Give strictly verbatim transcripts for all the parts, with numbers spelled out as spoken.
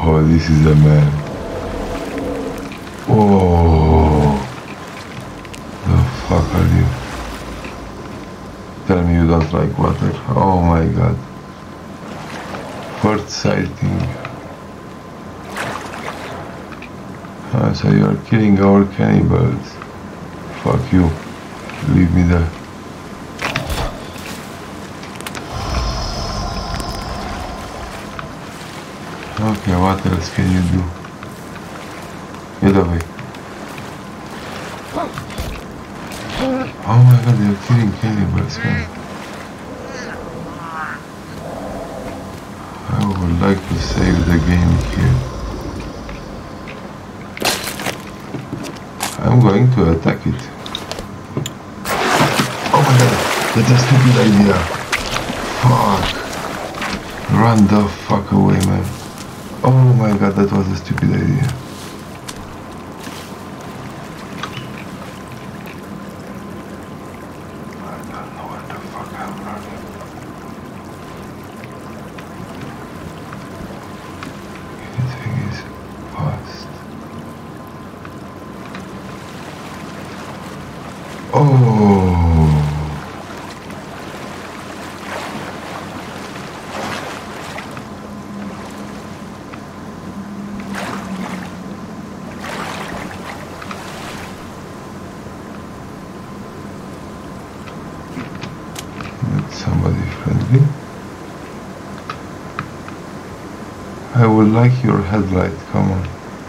Oh, this is a man. Oh, the fuck are you? Tell me you don't like water. Oh my god. First sighting. Ah, so you are killing our cannibals. Fuck you. Leave me there. Okay, what else can you do? Get away. Oh my god, you're killing cannibals, man. I would like to save the game here. I'm going to attack it. Oh my god, that's a stupid idea. Fuck. Run the fuck away, man. Oh my god, that was a stupid idea. I don't know what the fuck I'm running. Anything is fast. Oh. Somebody friendly. I would like your headlight, come on.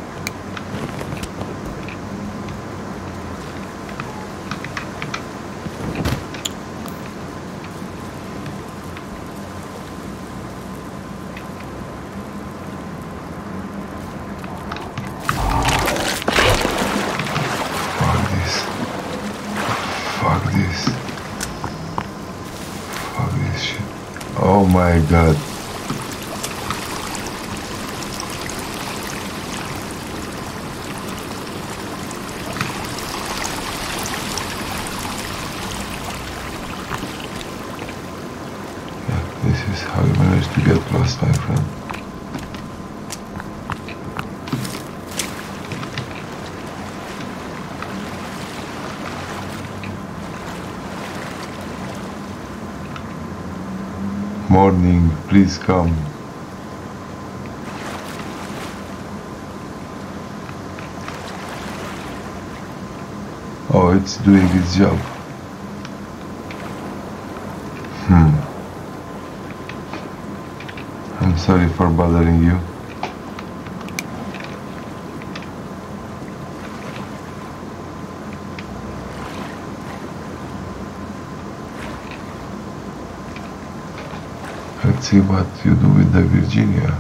Fuck this. Fuck this. Oh my god. Yeah, this is how you manage to get lost, my friend. Morning, please come. Oh, it's doing its job. Hmm. I'm sorry for bothering you. Let's see what you do with the Virginia.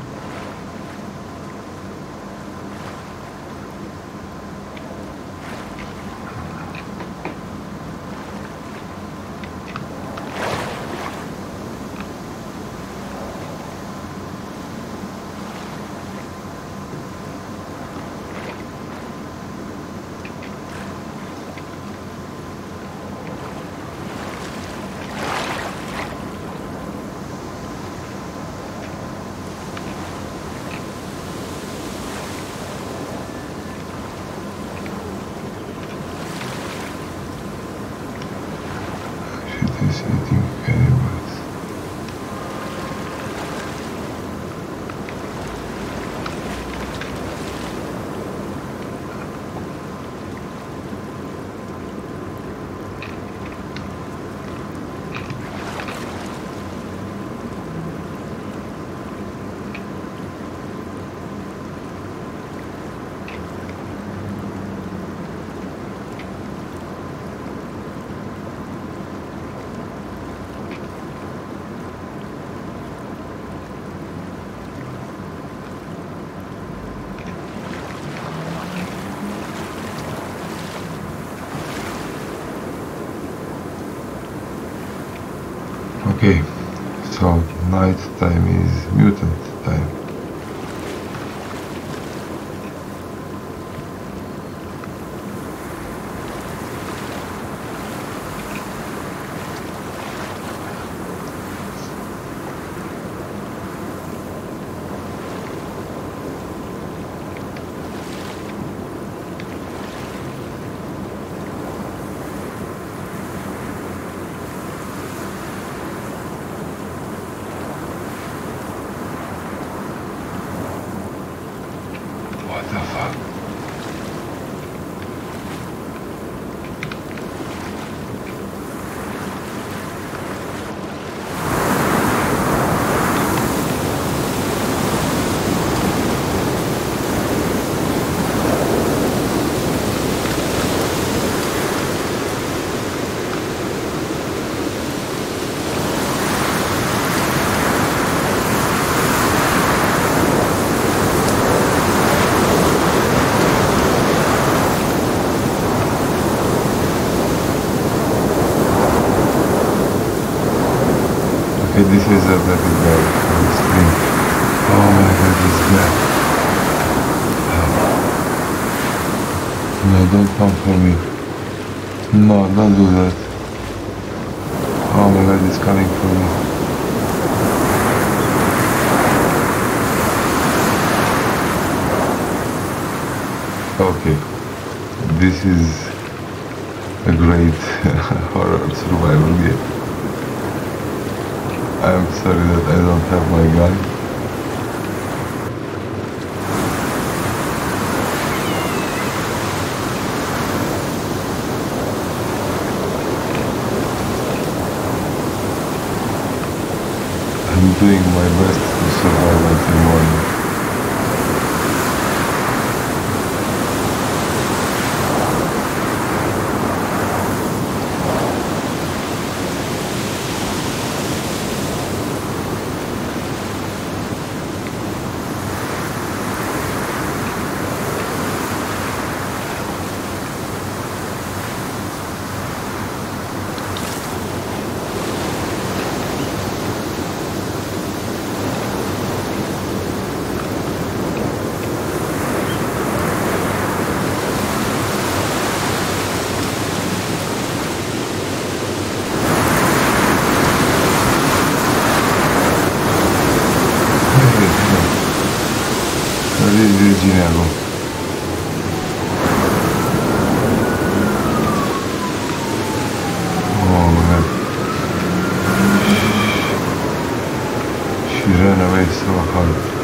Is eating cannibals. Okay, so night time is mutant time. this is a better guy on the screen. Oh my god, this guy. No, don't come for me. No, don't do that. Oh my god, it's coming for me. Okay, this is a great horror survival game. I'm sorry that I don't have my gun. I'm doing my best to survive until morning. Virginia go. Oh my god. She ran away so hard.